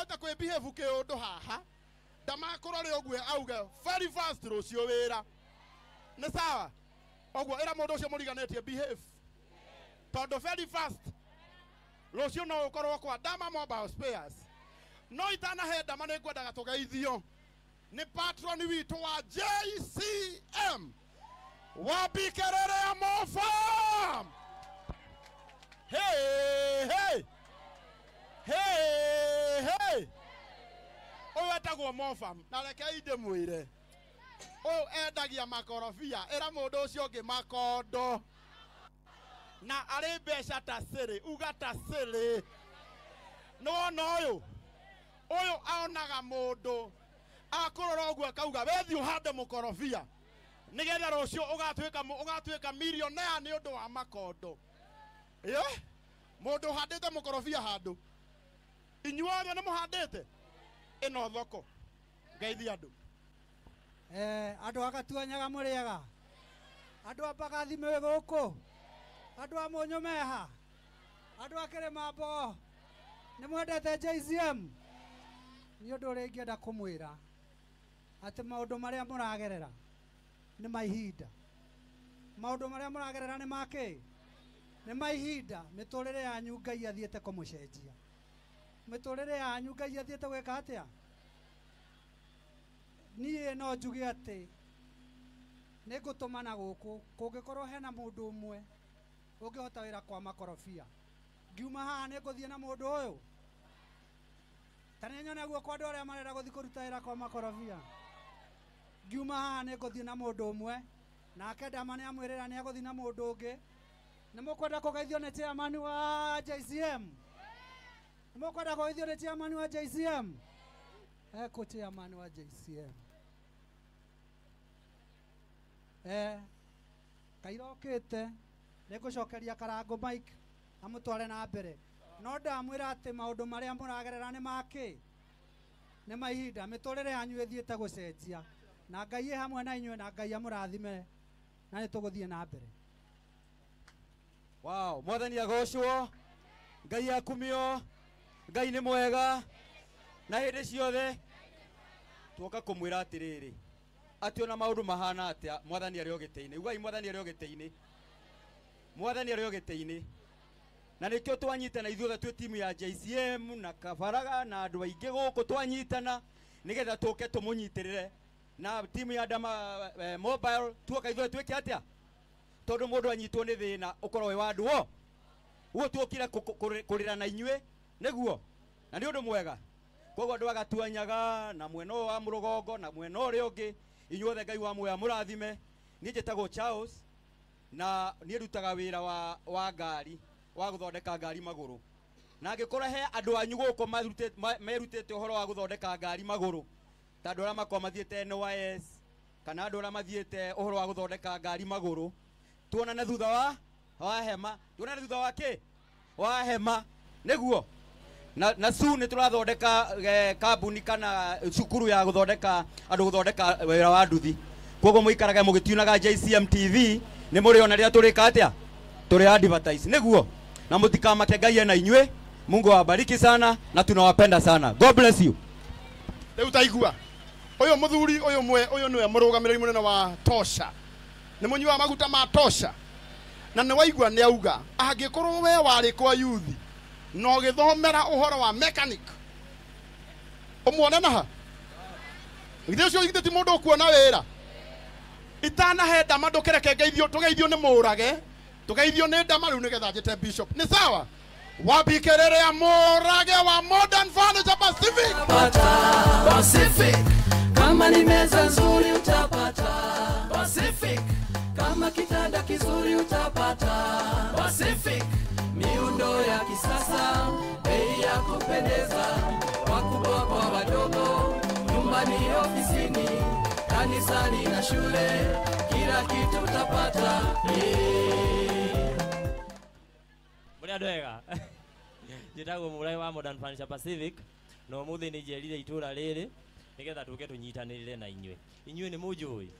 hota kwe behave ke ondo haha ndamakoro ri ogwe auga very fast rucio wira ni sawa ogwo era mundu ucio muriganetie behave tondo very fast rucio no ukorwo kwa Dama Mobile Spares no itana he Dama ni ngwendaga tugeithio ni patron witu wa JCM wabikerere ya Mofam. Hey hey hey hey o etagwo Mofam na reke inde mwire o endagia makorofia era mundu ucio ngi makondo na ari mbeca ta siri uga ta siri no no uyu aonaga mundu akurora ogwo akauga wethi uhande mukorofia nigetha rucio ugatwika millionaire ni undu wa makondo mundu handite mukorofia handu inyuothe ni muhandite ino thoko ngeithi andu andu agatuanyaga muriaga andu abagathi me guku andu amunyu meha andu akire mambo ni mwendete JCM ni undu ringienda kumwira ati maundu maria muragerera ni maihinda maundu maria muragerera ni make ni maihinda miturire yanyu Ngai athiete kumucenjia miturire yanyu Ngai athiete gweka atia nie no njuge ati ni gutumana guku kungikorwo hena mundu umwe ungihota wira kwa makorofia ngiuma haha ni nguthie na mundu uyu tani nyone guo kwa andu aria marenda guthii kuruta wira kwa makorofia ngiuma haha ni nguthie na mundu umwe nake Dama ni amwirira ni aguthii na mundu ungi ni mukwenda kugeithio ni chairman wa JCM ni mukwenda kugeithio ni chairman wa JCM eko chairman wa JCM kairokite nigucokeria karango Mike amutware na mbere no ndamwira ati maundu maria muragerera ni make ni maihinda miturire yanyu ithiete gucenjia na Ngai hamwe na inywe na Ngai amurathime na nituguthie na mbere. Wow, mwathani agocwo Ngai akumio Ngai ni mwega na hindi ciothe tuoka kumwira atiriri ati ona maundu mahana atia mwathani ari ogite-ini ugai mwathani ari ogite-ini mwathani ari ogite-ini na nikio twanyitana ithuothe twi timu ya JCM na Kabaraga na andu aingi guku twanyitana nigetha tuke tumunyitirire na timu ya Dama Mobile tuoka ithuothe twike atia tondu mundu anyitwo ni thina ukorwo wi wandu wo uo tuokire kurira na inywe niguo na ni undu mwega koguo andu agatuanyaga na mweno wa murugongo na mweno uri ungi inyuothe Ngai wa muoya murathime ni njitagwo Charles na ni rutaga wira wa ngari wa guthondeka ngari maguru na angikorwo he andu anyu guko merutite uhoro wa guthondeka ngari maguru ta andu aria makwa mathiete NYS kana andu aria mathiete uhoro wa guthondeka ngari maguru tuonane thutha wa hema tuonane thutha wa ki wa hema niguo na soon turathondeka kambuni kana cukuru ya guthondeka andu guthondeka wira wa nduthi koguo muikarage mugitiunaga JCM TV ni muri ona ria turika atia turi advertise niguo na mutikamake Ngai na inywe Mungu awabariki sana na tunawapenda sana. God bless you. Riu taigua uyu muthuri uyu niwe murugamiriri munene wa Tosha ni munyua maguta ma Tosha na ni waigua ni auga angikorwo we wari kwa youth no githomera uhoro wa mechanic umwone na ha ngithe cio ngithe ti mundu kuona wira itana he Dama ndukireke tugeithio ni murage tugeithio ni Dama riu nigetha njite bishop ni sawa wabikerere ya murage wa Modern Furniture Pacific kama ni meza nzuri utapata Pacific kama kitanda kizuri utapata Pacific miundo ya kisasa bei ya kupendeza wakubwa kwa wadogo nyumbani ofisini kanisani na shule kila kitu utapata Muria ndwega njitagwo murai wa Modern Furniture Pacific no muthi ni njerire itura riri nigetha tuke tunyitanirire na inywe ni mujui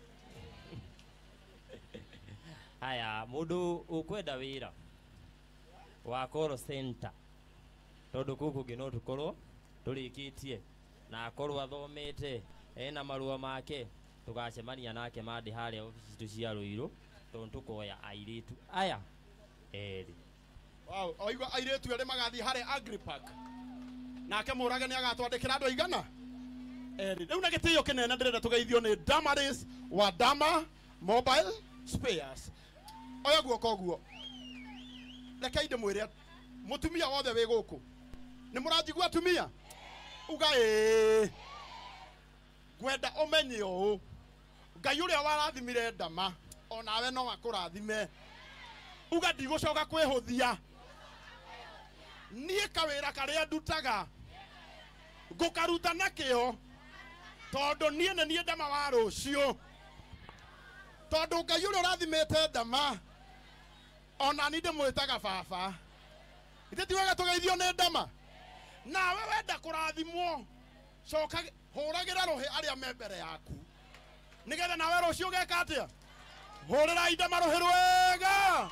haya mundu ukwenda wira wa call center tondu kuku ngino tukorwo turikitie na akorwo athomete ena marua make tugacemania nake mandi haria ofici tu cia Ruiru tontu koya airitu aya eri. Wow, oigwa airetu ere magathi hare Agri Park. Nake murage ni agatwandikira andu aigana. Eri. Riu na gitio kinene ndirenda tugeithio ni Damaris wa Dama Mobile Spares. Oya guoko guo. Reke inde mwire mutumia wothe wi guku. Ni muranjigua atumia? Uga gwenda umenye uu. Ngai uria warathimire Dama onawe no akurathime. Uga ndigucoka kwihuthia. Nie kawira karia ndutaga ngukaruta na kio tondu nie ne nie Dama wa rucio tondu Ngai uria urathimite Dama ona ni ndimwitaga baba. Ithe ti wega tugeithio ni Dama. Nawe wenda kurathimwo coka huragira ruhi aria me mbere yaku nigetha nawe rucio geka atia hurira Dama ruhi rwega.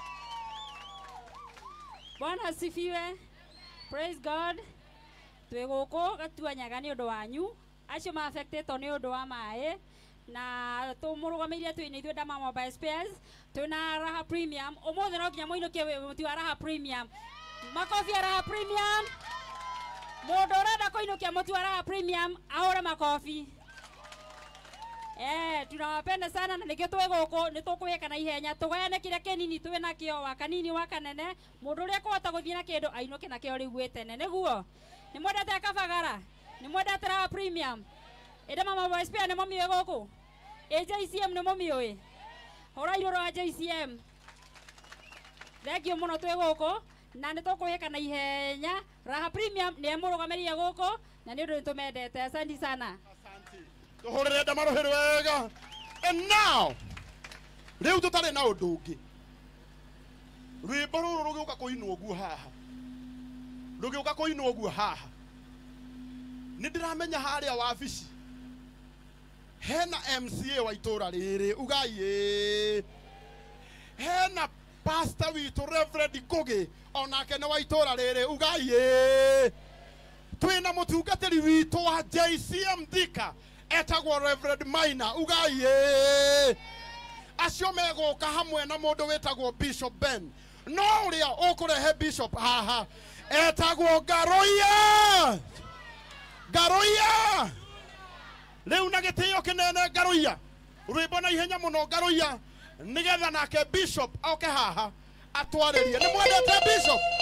Bwana asifiwe. Praise God. Twiguko gatuanyaga ni undu wanyu acio ma affected ni undu wa mai na tumurugamiria twini ithuĩ Dama Mobile Spares twina Raha Premium umuthi no nginya muinukie muti wa Raha Premium makofi ya Raha Premium mundu urenda kuinukia muti wa Raha Premium ahore makofi. Tunawapenda sana na nikio twiguko nitukuweka na ihenya tugayane kile kinini tuwe nakio wa kanini wa kanene mundu uria kuhota guthie na kindu ainuke nakio riu tene niguo ni mwendete kabagara ni mwendete Raha Premium Dama Mobile Spares ni momiwe guku JCM ni momiwe hora iroro wa JCM thegio muno twiguko na nitukuweka na ihenya Raha Premium ni emurugamiria guku na ni undu nitumendete. Asante sana. Tuhurire Dama ruhi rwega. And now riu tutari na undu ungi rwimbo ruru rugiuka kuinwo guo haha rugiuka kuinwo guo haha ni ndiramenya haria wabici hena MCA wa itura riri ugai hena pastor witu Reverend Ngugi onake ni wa itura riri ugai twina mutungatiri witu wa JCM Thika etagwo Reverend Maina ugai acio meguka hamwe na mundu wetagwo Bishop Ben no uria ukurehe Bishop haha etagwo Garoia riu na gitio kinene Garoia rwimbo na ihenya muno Garoia nigetha nake Bishop oke haha atwaririe ni mwendete Bishop